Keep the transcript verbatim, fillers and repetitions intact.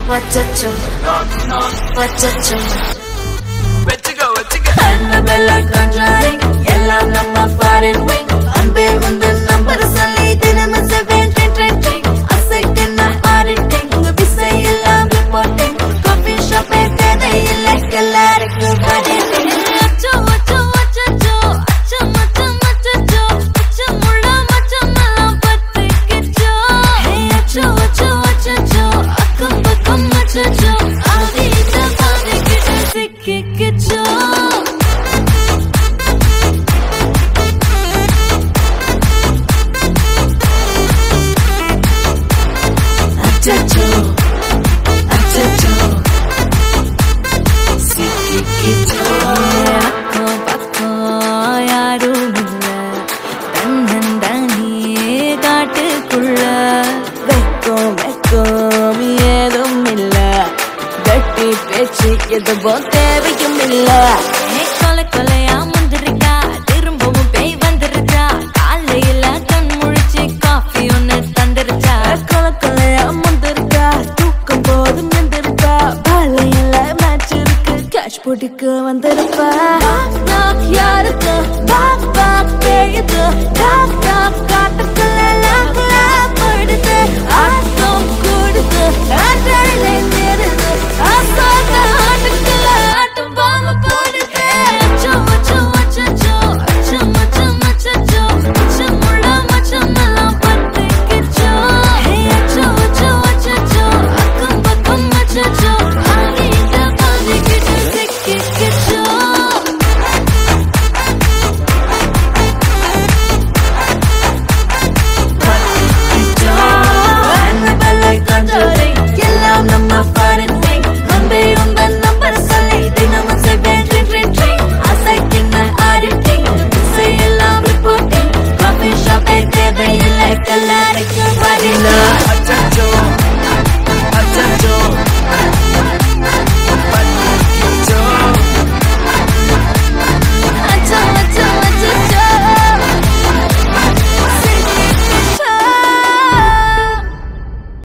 வச்சச்சோ வச்சச்சோ வெச்சுக்கோ வெச்சுக்கோ Annabella conjuring எல்லாம் நம்ம foreign wing அன்பே வந்து நம்பர் சொல்லி தினமும் செவன் டென் ட்ரெண்டிங் அசைக்கின ஆடிட்டிங் உங்க விசை எல்லாம் ரிப்போர்ட்டிங் காஃபி ஷாப்பே கதை இல்லை எல்லாருக்கும் படிட்டிங் அச்சோ அச்சோ அச்சோ அச்சோ மச்சம் மச்சோ அச்சோ முள்ள மச்சம் எல்லாம் பத்திக்கிச்சோ ஹே அச்சோ அச்சோ அச்சோ அக்கம் பக்கம் அச்சோ ஆதிட்ட பாதிக்கிட்ட சிக்கிக்கிச்சோ Achacho, achacho, sikikito. Akko pakko yarum illa, tannandani kaattukulla. Vekko vekko edum illa, vetti pechi edho theviyum illa. Hey kole koleya mundirika, thirumbavum pei vandircha. Kaalayila kan mulichi coffee onnu thandircha. Kole koleya mundirika, தூக்கம் போதும் எந்திருப்பா. பாலையில match இருக்கு, cash போட்டுக்கு வந்திருப்பா. Knock knock யாருக்கு? Knock knock பேயுது. Knock knock